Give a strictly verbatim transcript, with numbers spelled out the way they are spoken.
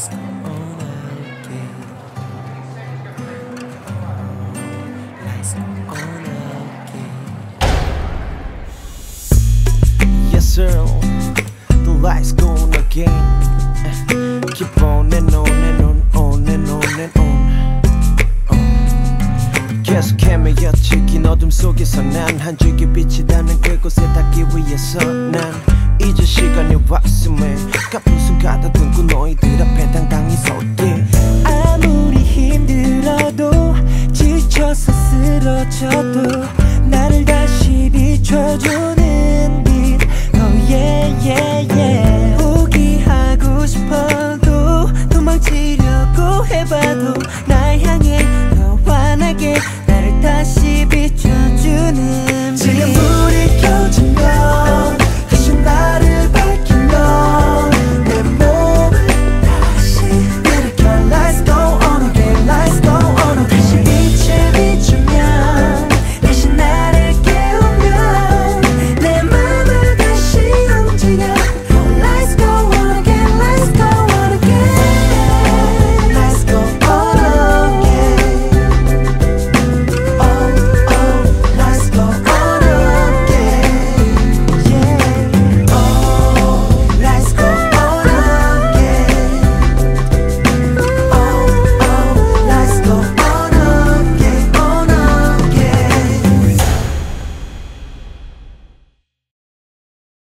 lights go on again. Lights go on again. Yes sir, the lights go on again. Keep on and on and on, on and on and on. 계속 헤매였지 긴 어둠 속에서 난 한 줄기 빛이 닿는 그곳에 닿기 위해서 난 이제 시간이 왔음에 가쁜 숨 가다듬고 너희들 앞에 당당히 섰기. 아무리 힘들어도 지쳐서 쓰러져도